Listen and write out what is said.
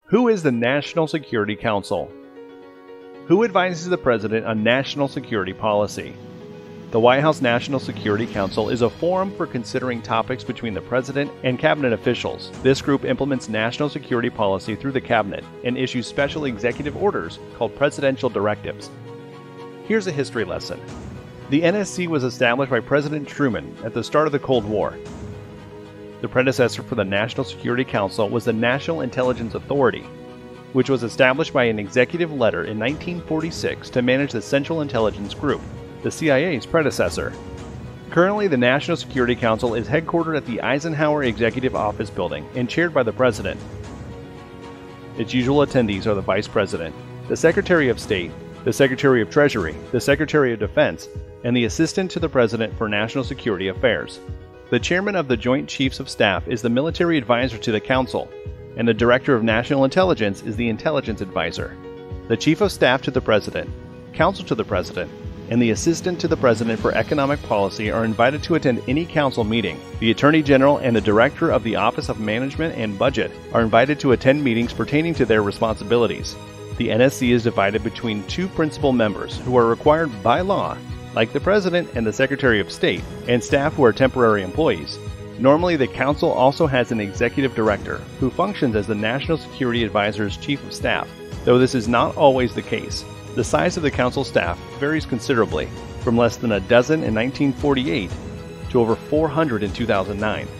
Who is the National Security Council? Who advises the President on national security policy? The White House National Security Council is a forum for considering topics between the President and Cabinet officials. This group implements national security policy through the Cabinet and issues special executive orders called Presidential Directives. Here's a history lesson. The NSC was established by President Truman at the start of the Cold War. The predecessor for the National Security Council was the National Intelligence Authority, which was established by an executive letter in 1946 to manage the Central Intelligence Group, the CIA's predecessor. Currently, the National Security Council is headquartered at the Eisenhower Executive Office Building and chaired by the President. Its usual attendees are the Vice President, the Secretary of State, the Secretary of Treasury, the Secretary of Defense, and the Assistant to the President for National Security Affairs. The Chairman of the Joint Chiefs of Staff is the military advisor to the Council, and the Director of National Intelligence is the intelligence advisor. The Chief of Staff to the President, Counsel to the President, and the Assistant to the President for Economic Policy are invited to attend any Council meeting. The Attorney General and the Director of the Office of Management and Budget are invited to attend meetings pertaining to their responsibilities. The NSC is divided between two principal members who are required by law, like the President and the Secretary of State, and staff who are temporary employees. Normally, the Council also has an Executive Director, who functions as the National Security Advisor's Chief of Staff, though this is not always the case. The size of the Council staff varies considerably, from less than a dozen in 1948 to over 400 in 2009.